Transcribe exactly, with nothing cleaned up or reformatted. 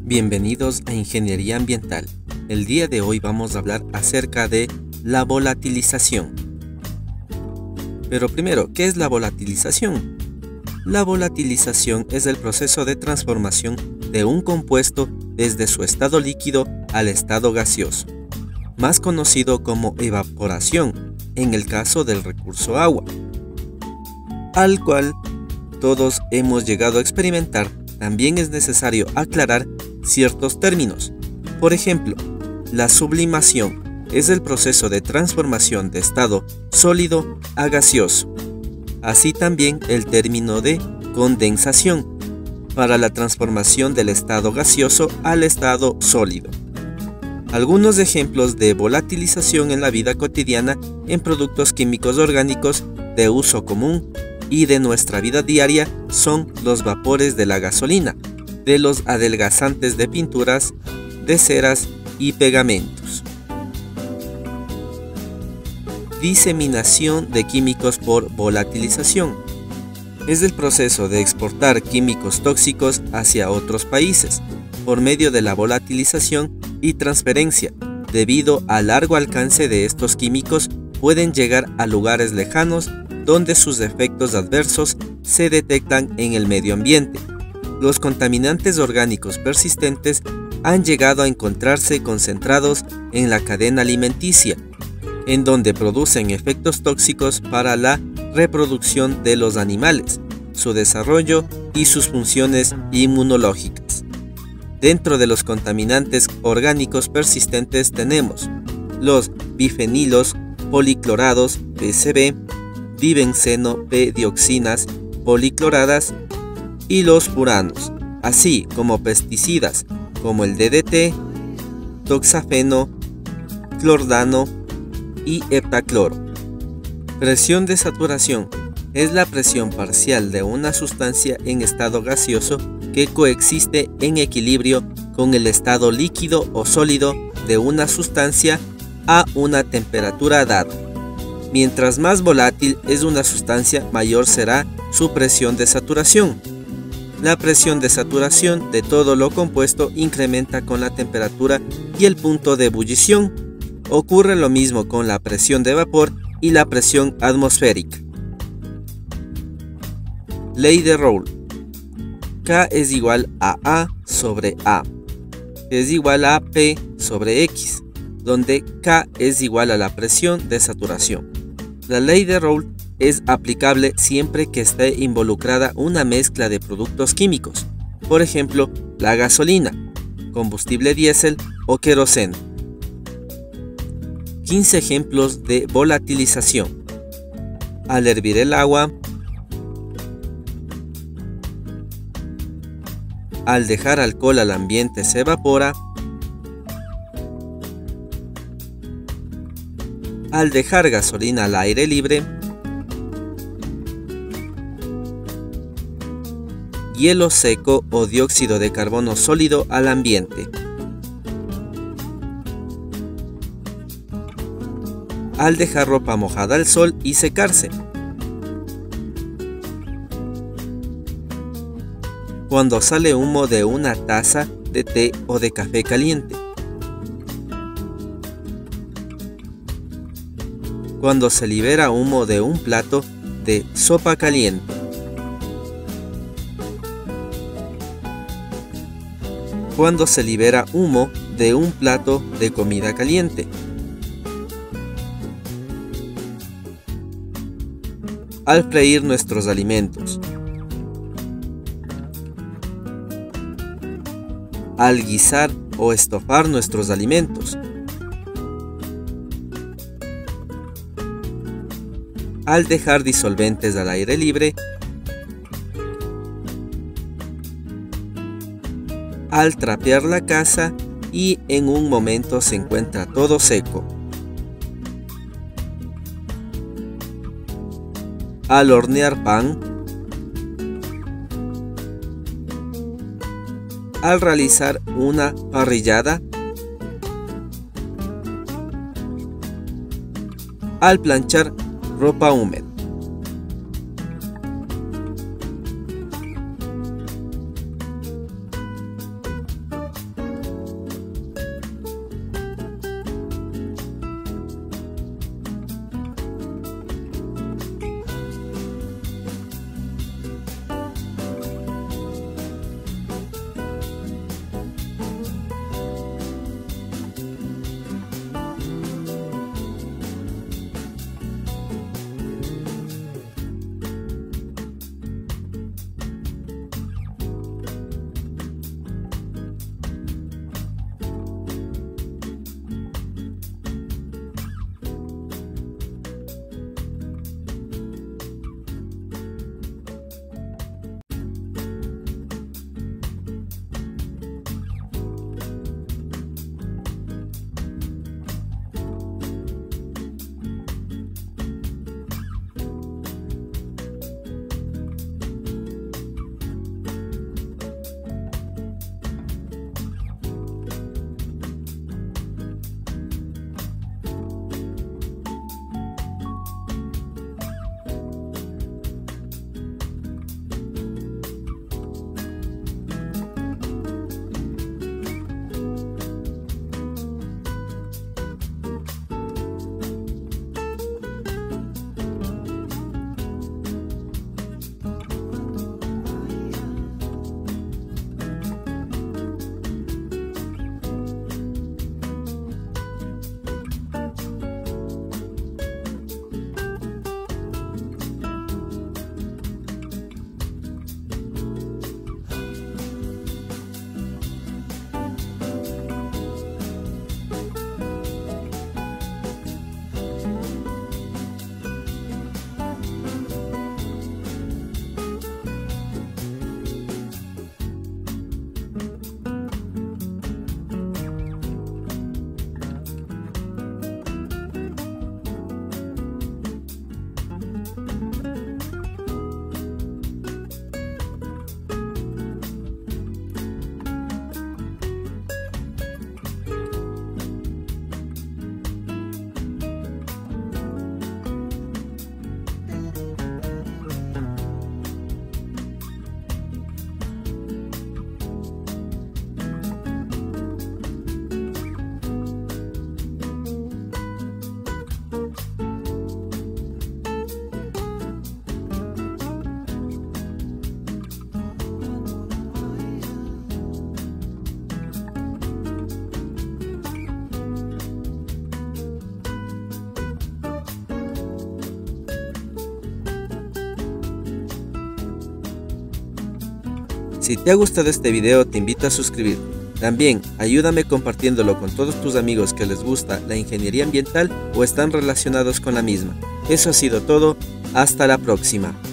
Bienvenidos a Ingeniería Ambiental. El día de hoy vamos a hablar acerca de la volatilización. Pero primero, ¿qué es la volatilización? La volatilización es el proceso de transformación de un compuesto desde su estado líquido al estado gaseoso, más conocido como evaporación en el caso del recurso agua, al cual todos hemos llegado a experimentar. También es necesario aclarar ciertos términos. Por ejemplo, la sublimación es el proceso de transformación de estado sólido a gaseoso. Así también el término de condensación, para la transformación del estado gaseoso al estado sólido. Algunos ejemplos de volatilización en la vida cotidiana en productos químicos orgánicos de uso común y de nuestra vida diaria son los vapores de la gasolina, de los adelgazantes de pinturas, de ceras y pegamentos. Diseminación de químicos por volatilización. Es el proceso de exportar químicos tóxicos hacia otros países por medio de la volatilización y transferencia. Debido al largo alcance de estos químicos, pueden llegar a lugares lejanos donde sus efectos adversos se detectan en el medio ambiente. Los contaminantes orgánicos persistentes han llegado a encontrarse concentrados en la cadena alimenticia, en donde producen efectos tóxicos para la reproducción de los animales, su desarrollo y sus funciones inmunológicas. Dentro de los contaminantes orgánicos persistentes tenemos los bifenilos policlorados P C B, dibenceno P-dioxinas policloradas y los furanos, así como pesticidas como el D D T, toxafeno, clordano y heptacloro. Presión de saturación es la presión parcial de una sustancia en estado gaseoso que coexiste en equilibrio con el estado líquido o sólido de una sustancia a una temperatura dada. Mientras más volátil es una sustancia, mayor será su presión de saturación. La presión de saturación de todo lo compuesto incrementa con la temperatura y el punto de ebullición. Ocurre lo mismo con la presión de vapor y la presión atmosférica. Ley de Raoult. K es igual a A sobre A, que es igual a P sobre X, donde K es igual a la presión de saturación. La ley de Raoult es aplicable siempre que esté involucrada una mezcla de productos químicos, por ejemplo, la gasolina, combustible diésel o queroseno. quince ejemplos de volatilización. Al hervir el agua, al dejar alcohol al ambiente se evapora, al dejar gasolina al aire libre, hielo seco o dióxido de carbono sólido al ambiente, al dejar ropa mojada al sol y secarse, cuando sale humo de una taza de té o de café caliente, cuando se libera humo de un plato de sopa caliente, cuando se libera humo de un plato de comida caliente, al freír nuestros alimentos, al guisar o estofar nuestros alimentos, al dejar disolventes al aire libre, al trapear la casa y en un momento se encuentra todo seco, al hornear pan, al realizar una parrillada, al planchar ropa húmeda. Si te ha gustado este video, te invito a suscribirte. También ayúdame compartiéndolo con todos tus amigos que les gusta la ingeniería ambiental o están relacionados con la misma. Eso ha sido todo, hasta la próxima.